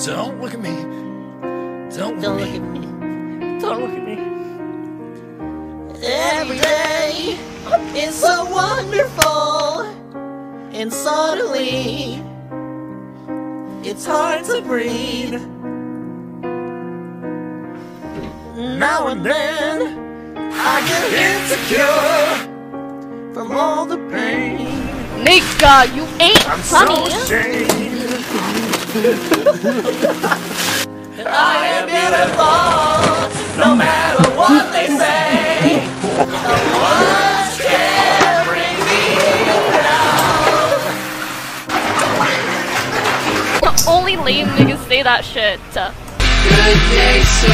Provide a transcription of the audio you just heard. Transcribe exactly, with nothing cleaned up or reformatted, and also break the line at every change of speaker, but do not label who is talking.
Don't look at me. Don't,
Don't
look,
look
at
at
me.
me.
Don't look at me.
Every day is so wonderful, and suddenly it's hard to breathe. Now and then I get insecure from all the pain.
Nigga, you ain't
I'm
funny.
so ashamed.
And I am beautiful, no matter what they say. No one can bring me down.
Only lame niggas say that shit.
Good day,